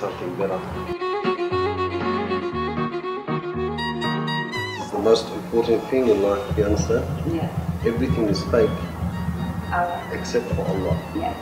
something better. It's the most important thing in life, you understand? Yeah. Everything is fake except for Allah. Yeah.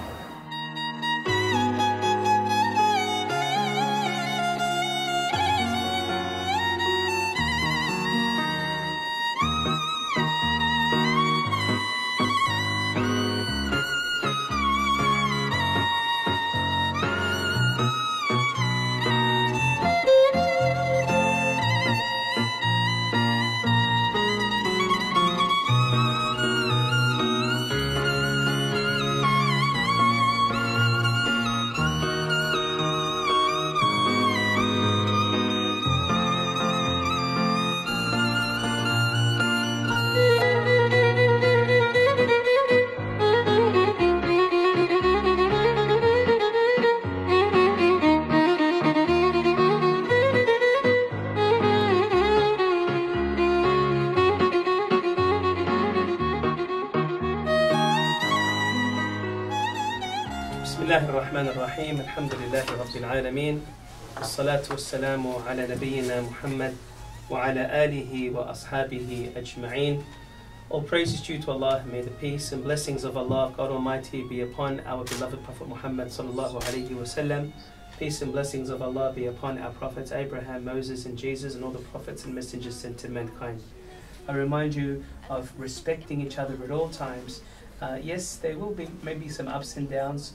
بسم الله الرحمن الرحيم الحمد لله رب العالمين والصلاة والسلام على نبينا محمد وعلى آله وأصحابه أجمعين. All praise is due to Allah. May the peace and blessings of Allah, God Almighty, be upon our beloved Prophet Muhammad sallallahu alaihi wasallam. Peace and blessings of Allah be upon our prophets Abraham, Moses and Jesus and all the prophets and messengers sent to mankind. I remind you of respecting each other at all times. Yes, there will be maybe some ups and downs,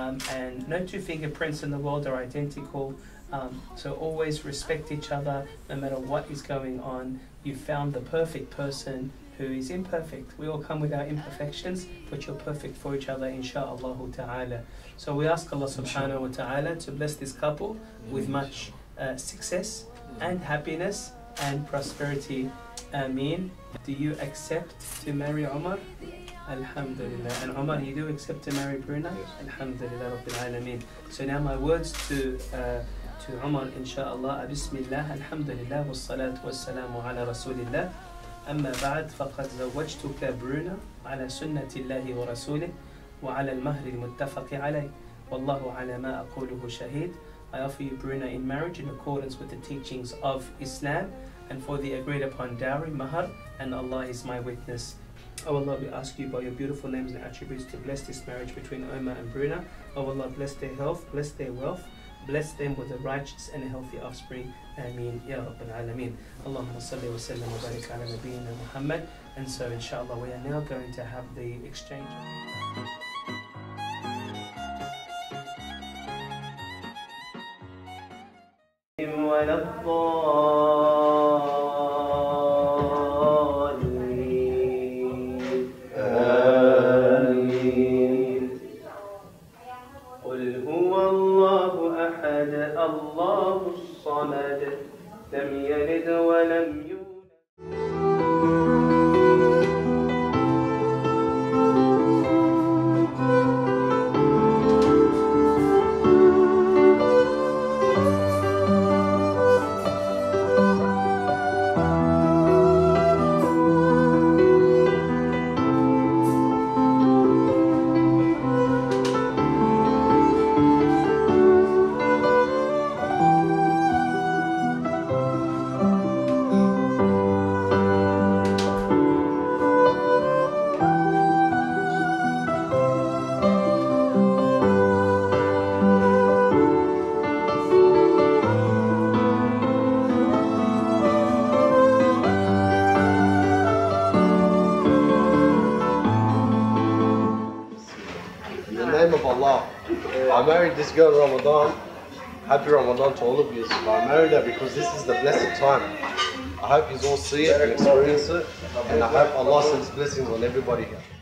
and no two fingerprints in the world are identical, so always respect each other no matter what is going on. You found the perfect person who is imperfect. We all come with our imperfections, but you're perfect for each other, insha'Allah ta'ala. So we ask Allah subhanahu wa ta'ala to bless this couple with much success and happiness and prosperity. Ameen. Do you accept to marry Umar? Alhamdulillah. And Umar, you do accept to marry Bruna? Yes. Alhamdulillah Rabbil Alameen. So now my words to Umar, inshaAllah. Bismillah, alhamdulillah, wassalatu wassalamu ala rasulillah. أما بعد فقد زوجتك برونا على سنة الله ورسوله وعلى المهر المتفق عليه والله على ما أقوله شهيد. I offer you Bruna in marriage in accordance with the teachings of Islam and for the agreed upon dowry, mahar, and Allah is my witness. Oh Allah, we ask you by your beautiful names and attributes to bless this marriage between Omar and Bruna. Oh Allah, bless their health, bless their wealth, bless them with a righteous and a healthy offspring. Ameen. Ya Rabbil Alameen. Allahumma salli wa sallam wa barik ala nabiyyina Muhammad. And so inshallah we are now going to have the exchange. الله الصمد لم يلد ولم يولد. Of Allah, I married this girl in Ramadan. Happy Ramadan to all of you. I married her because this is the blessed time. I hope you all see it and experience it, and I hope Allah sends blessings on everybody here.